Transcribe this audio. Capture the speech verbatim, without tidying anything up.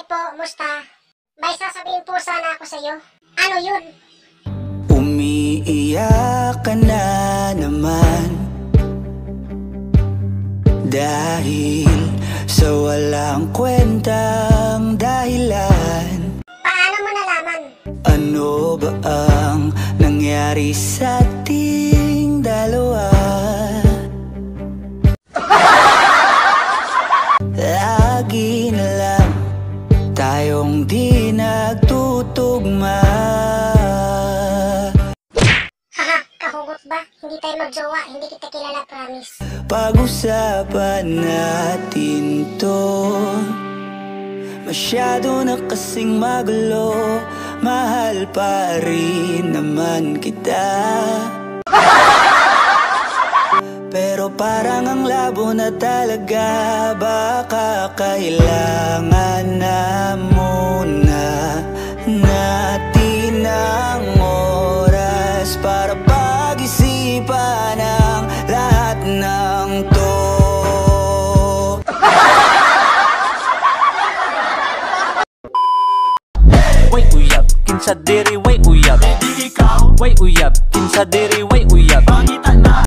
po, musta? May sasabihin po sana ako sa'yo. Ano yun? Umiiyak ka na naman dahil sa walang kwentang dahilan. Paano mo nalaman? Ano ba ang nangyari sa ating dalawa? Lagi na lang tayong di nagtutugma. Haha, kahugot ba? Hindi tayo magjowa, hindi kita kilala, promise. Pag-usapan natin to. Masyado na kasing magulo, mahal pa rin naman kita. Pero parang ang labo na talaga, baka kailangan na muna natin ang oras para pag-isipan ang lahat ng to. Wait uyab, kinsa diri, wait uyab. Di ikaw, wait uyab, kinsa diri, wait uyab. Pangita na,